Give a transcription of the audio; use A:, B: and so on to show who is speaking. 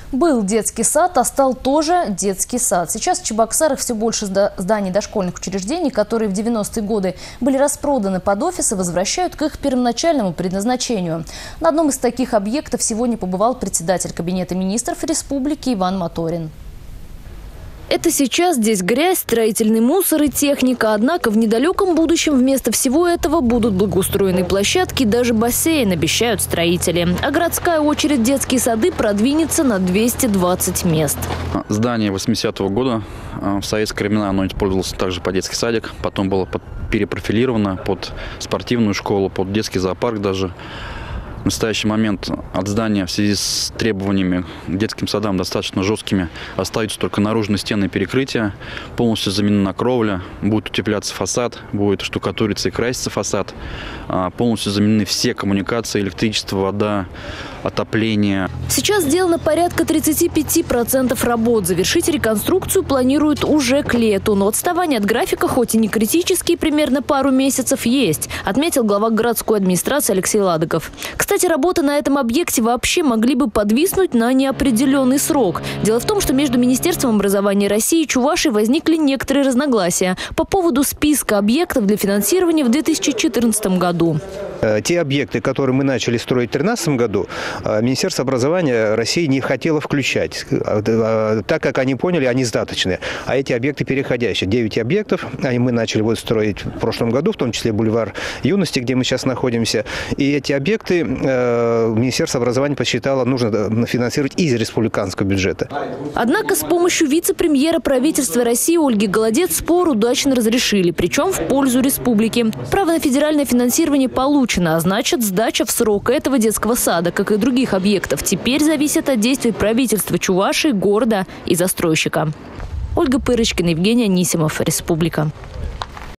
A: Был детский сад, а стал тоже детский сад. Сейчас в Чебоксарах все больше зданий дошкольных учреждений, которые в 90-е годы были распроданы под офисы, возвращают к их первоначальному предназначению. На одном из таких объектов сегодня побывал председатель Кабинета министров республики Иван Моторин. Это сейчас здесь грязь, строительный мусор и техника. Однако в недалеком будущем вместо всего этого будут благоустроенные площадки, даже бассейн, обещают строители. А городская очередь детские сады продвинется на 220 мест.
B: Здание 80-го года, в советские времена оно использовалось также под детский садик. Потом было перепрофилировано под спортивную школу, под детский зоопарк даже. В настоящий момент от здания в связи с требованиями к детским садам достаточно жесткими остаются только наружные стены и перекрытия. Полностью заменена кровля, будет утепляться фасад, будет штукатуриться и краситься фасад. Полностью заменены все коммуникации, электричество, вода, отопление.
A: Сейчас сделано порядка 35% работ. Завершить реконструкцию планируют уже к лету. Но отставание от графика, хоть и не критический, примерно пару месяцев есть, отметил глава городской администрации Алексей Ладыков. Кстати, работы на этом объекте вообще могли бы подвиснуть на неопределенный срок. Дело в том, что между Министерством образования России и Чувашии возникли некоторые разногласия по поводу списка объектов для финансирования в 2014 году.
C: Те объекты, которые мы начали строить в 2013 году, Министерство образования России не хотело включать, так как они поняли, они сдаточные. А эти объекты переходящие. 9 объектов, мы начали строить в прошлом году, в том числе бульвар Юности, где мы сейчас находимся. И эти объекты Министерство образования посчитало, нужно финансировать из республиканского бюджета.
A: Однако с помощью вице-премьера правительства России Ольги Голодец спор удачно разрешили, причем в пользу республики. Право на федеральное финансирование получено, а значит, сдача в срок этого детского сада, как и других объектов, теперь зависит от действий правительства Чувашии, города и застройщика. Ольга Пырочкина, Евгений Анисимов, Республика.